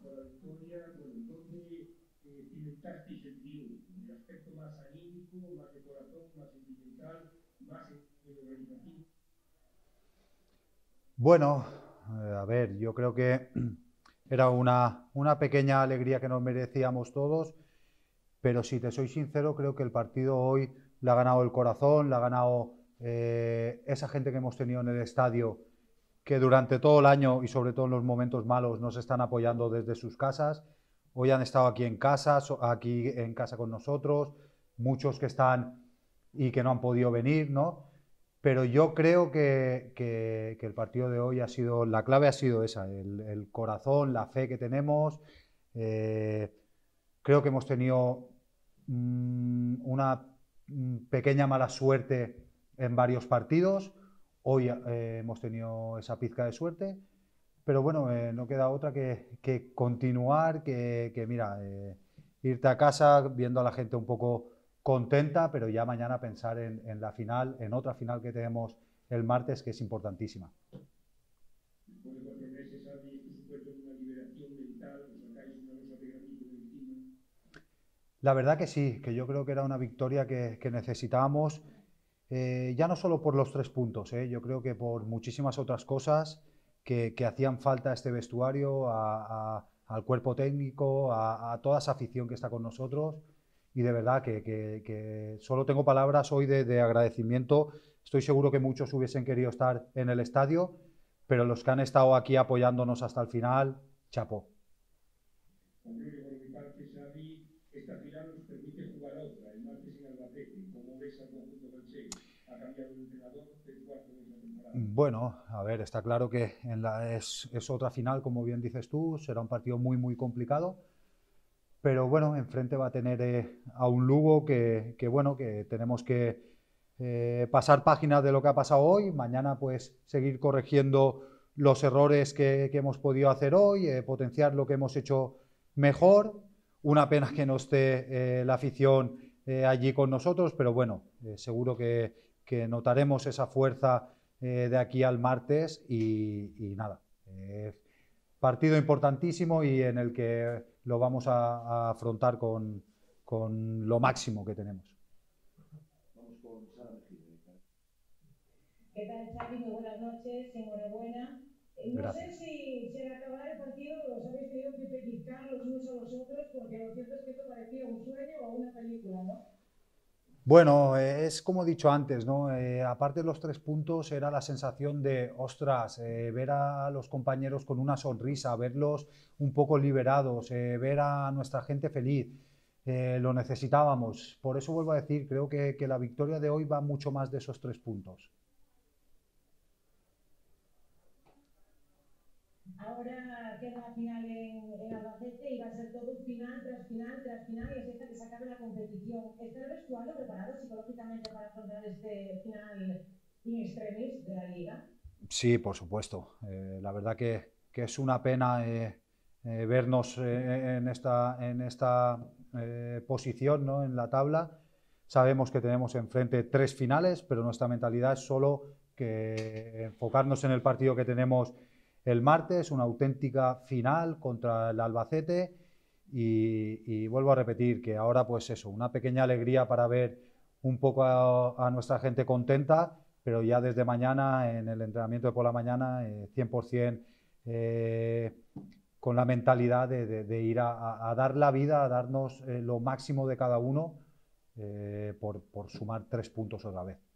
por la victoria, bueno, ¿dónde cimentasteis el triunfo? ¿En el aspecto más anímico, más de corazón, más sentimental, más en organizativo? Bueno, a ver, yo creo que era una pequeña alegría que nos merecíamos todos, pero si te soy sincero, creo que el partido hoy le ha ganado el corazón, le ha ganado esa gente que hemos tenido en el estadio, que durante todo el año y sobre todo en los momentos malos nos están apoyando desde sus casas. Hoy han estado aquí en casa con nosotros, muchos que están y que no han podido venir, ¿no? Pero yo creo que el partido de hoy ha sido, la clave ha sido esa, el corazón, la fe que tenemos. Eh, Creo que hemos tenido una pequeña mala suerte en varios partidos. Hoy hemos tenido esa pizca de suerte, pero bueno, no queda otra que continuar, que mira, irte a casa viendo a la gente un poco contenta, pero ya mañana pensar en la final, en otra final que tenemos el martes, que es importantísima. Después de 4 meses, Adri, esto supuesto una liberación mental, os sacáis una losa de granito de encima. La verdad que sí, que yo creo que era una victoria que necesitábamos, ya no solo por los 3 puntos, yo creo que por muchísimas otras cosas que hacían falta a este vestuario, al cuerpo técnico, a toda esa afición que está con nosotros. Y de verdad que solo tengo palabras hoy de agradecimiento. Estoy seguro que muchos hubiesen querido estar en el estadio, pero los que han estado aquí apoyándonos hasta el final, chapó. Hombre, yo por mi parte, Adri, esta final nos permite jugar otra, el martes en Albacete. ¿Cómo ves al conjunto manchego? Ha cambiado el entrenador del cuarto de la temporada. Bueno, a ver, está claro que es otra final, como bien dices tú, será un partido muy, muy complicado, pero bueno, enfrente va a tener a un Lugo bueno, que tenemos que pasar páginas de lo que ha pasado hoy, mañana pues seguir corrigiendo los errores que hemos podido hacer hoy, potenciar lo que hemos hecho mejor. Una pena que no esté la afición allí con nosotros, pero bueno, seguro que notaremos esa fuerza de aquí al martes y nada. Partido importantísimo y en el que lo vamos a afrontar con lo máximo que tenemos. Vamos con Sara Mejide. ¿Qué tal, Xavi? Muy buenas noches, enhorabuena. No sé Gracias. si al acabar el partido os habéis tenido que pellizcar los unos a los otros, porque lo cierto es que esto parecía un sueño o una película, ¿no? Bueno, es como he dicho antes, ¿no? Aparte de los 3 puntos, era la sensación de, ostras, ver a los compañeros con una sonrisa, verlos un poco liberados, ver a nuestra gente feliz. Lo necesitábamos. Por eso vuelvo a decir, creo que la victoria de hoy va mucho más de esos 3 puntos. Ahora queda la final en Albacete y va a ser todo final tras final tras final y así hasta que se acabe la competición. ¿Está el vestuario preparado psicológicamente para afrontar este final in extremis de la liga? Sí, por supuesto. La verdad que es una pena vernos en esta posición, ¿no? En la tabla. Sabemos que tenemos enfrente 3 finales, pero nuestra mentalidad es solo que enfocarnos en el partido que tenemos el martes, una auténtica final contra el Albacete. Y vuelvo a repetir que ahora, pues eso, una pequeña alegría para ver un poco a nuestra gente contenta, pero ya desde mañana, en el entrenamiento de por la mañana, 100% con la mentalidad de ir a dar la vida, a darnos lo máximo de cada uno por sumar 3 puntos otra vez.